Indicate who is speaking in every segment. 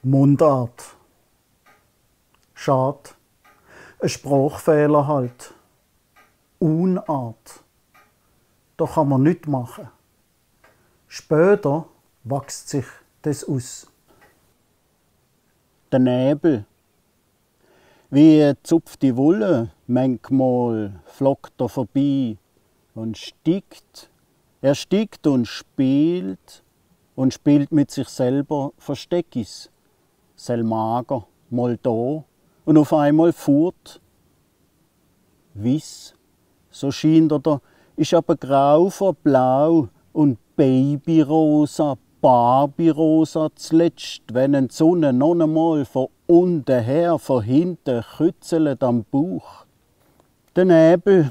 Speaker 1: Mundart. Schade. Ein Sprachfehler halt. Unart. Da kann man nichts machen. Später wächst sich das aus.
Speaker 2: Der Nebel. Wie zupfte Wolle, manchmal flockt er vorbei und stiegt. Er stiegt und spielt mit sich selber Versteckis. Sel mager, mal da und auf einmal fort. Wiss, so schien er, ist aber grau vor blau und Babyrosa, Barbierosa zuletzt, wenn die Sonne noch einmal von unten her, von hinten kützelt am Bauch. Der Nebel.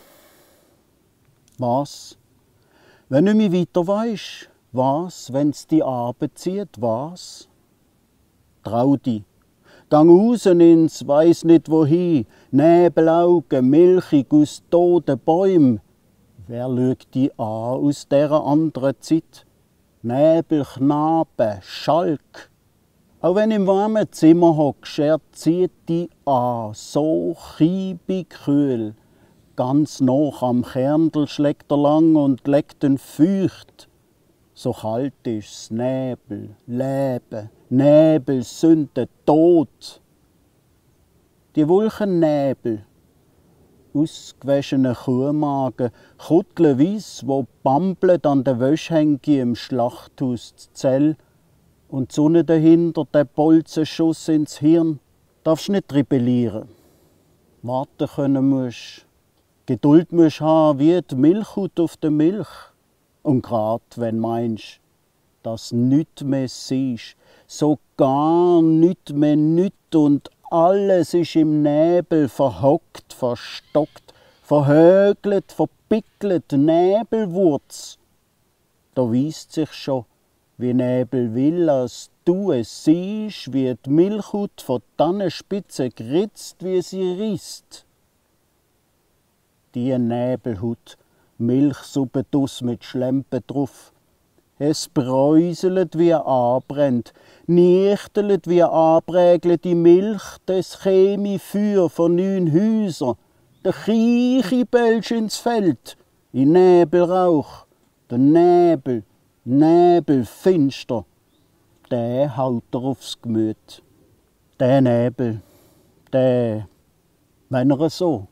Speaker 2: Was? Wenn du mich weiter weisst, was, wenn's die anbezieht, was? Trau dich. Gang raus ins weiss nicht wohin, Nebelaugen, milchig aus toten Bäumen. Wer schaut die an aus dieser anderen Zeit? Nebelknabe, Schalk. Auch wenn im warmen Zimmer hockst, er zieht die an, so kiebig kühl. Ganz noch am Kerntel schlägt er lang und legt den feucht. So kalt ist's, Nebel, Leben, Nebel, Sünde, Tod. Die Wolkennebel, ausgewaschene Kuhmagen, Kuttelweiss, wo bambelt an der Wäschhänge im Schlachthaus Zell. Und die Sonne dahinter, der Bolzenschuss ins Hirn, darfst nicht rebellieren. Warten können musst, Geduld musst haben wie die Milchhaut auf der Milch. Und grad wenn meinst, dass nichts mehr siehst, so gar nichts mehr nüt und alles ist im Nebel verhockt, verstockt, verhögelt, verpickelt, Nebelwurz. Da weist sich schon, wie Nebel will, als du es siehst, wie die Milchhaut von Tannenspitze gritzt, wie sie risst. Die Nebelhaut, Milchsuppe dus mit Schlempen drauf. Es bräuselt wie anbrennt, nichtelt wie anprägelt die Milch des Chemiefeuer von 9 Häusern. Der Chiechi bellt ins Feld, in Nebelrauch, der Nebel, Nebel finster, der haut er aufs Gemüt. Der Nebel, der, wenn er so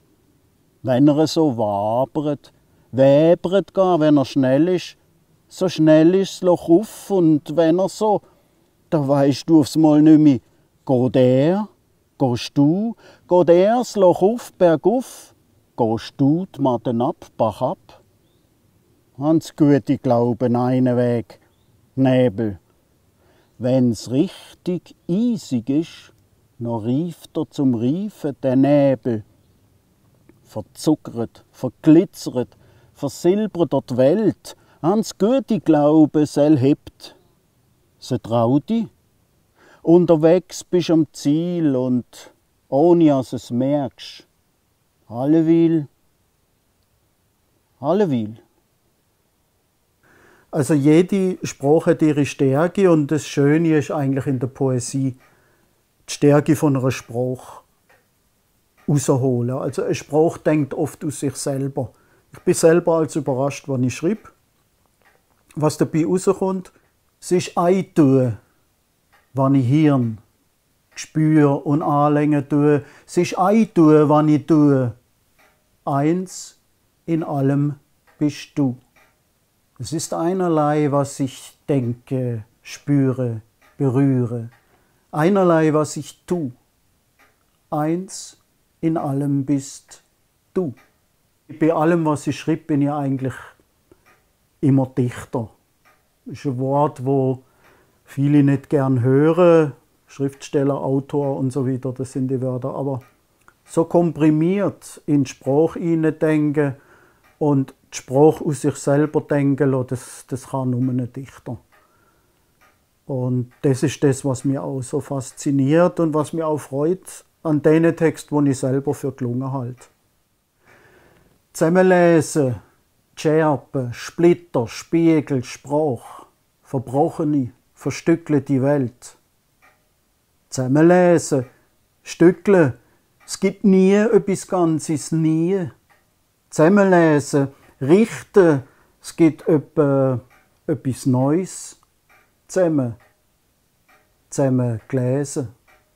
Speaker 2: wabert gar, wenn er schnell ist, so schnell ist das Loch auf und wenn er so, da weisst du aufs Mal nicht mehr, geht er, gehst du, geht er das Loch auf, bergauf, gehst du die Matten ab, Bach ab. Hans Gute glauben einen Weg, Nebel. Wenn's richtig eisig ist, noch rieft er zum Riefen der Nebel. Verzuckert, verglitzert, versilbert er die Welt. Hans Gute Glaube, sel hebt. Se trau dich. Unterwegs bist am Ziel und ohne dass es merkst. Alleweil.
Speaker 1: Also jede Sprache hat ihre Stärke und das Schöne ist eigentlich in der Poesie die Stärke von einer Sprache rausholen. Also eine Sprache denkt oft aus sich selber. Ich bin selber als überrascht, wenn ich schreibe. Was dabei rauskommt, es ist eintun, wenn ich Hirn spüre und anlängen tue. Es ist eintun, wenn ich tue. Eins in allem bist du. Es ist einerlei, was ich denke, spüre, berühre. Einerlei, was ich tu. Eins in allem bist du. Bei allem, was ich schreibe, bin ich eigentlich immer Dichter. Das ist ein Wort, wo viele nicht gern hören. Schriftsteller, Autor und so weiter, das sind die Wörter. Aber so komprimiert in die Sprache hineindenken und die Sprache aus sich selber denken lassen, das kann nur ein Dichter. Und das ist das, was mich auch so fasziniert und was mich auch freut an den Texten, die ich selber für gelungen halte. Zusammenlesen, Scherben, Splitter, Spiegel, Sprache, verbrochene, verstückelte Welt. Zusammenlesen, Stückle. Es gibt nie etwas Ganzes, nie. Zusammenlesen, richten, es gibt etwas Neues. Zusammen gelesen.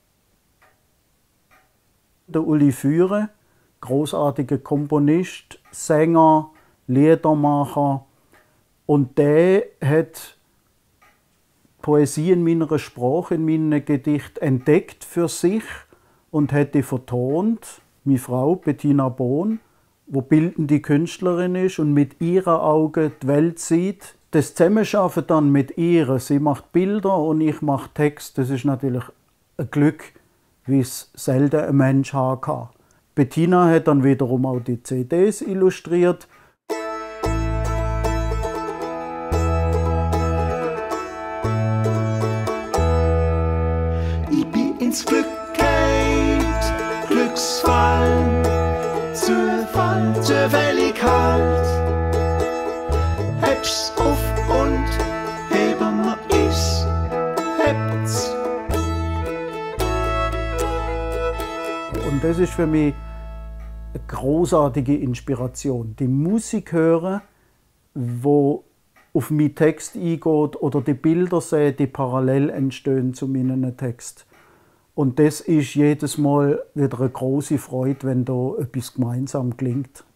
Speaker 1: Der Uli Führe, großartiger Komponist, Sänger, Liedermacher, und der hat Poesie in meiner Sprache, in meinen Gedichten entdeckt für sich und hat die vertont. Meine Frau Bettina Bohn, die bildende Künstlerin ist und mit ihren Augen die Welt sieht. Das Zusammenarbeiten dann mit ihr, sie macht Bilder und ich mache Text, das ist natürlich ein Glück, wie es selten ein Mensch haben kann. Bettina hat dann wiederum auch die CDs illustriert.
Speaker 3: Ich bin ins Glück geht, Glücksfall, Zufall, zufällig halt. Heb's auf und heben wir is, hebt's.
Speaker 1: Und das ist für mich eine großartige Inspiration. Die Musik hören, wo auf meinen Text eingeht, oder die Bilder sehen, die parallel entstehen zu meinem Text. Und das ist jedes Mal wieder eine große Freude, wenn da etwas gemeinsam klingt.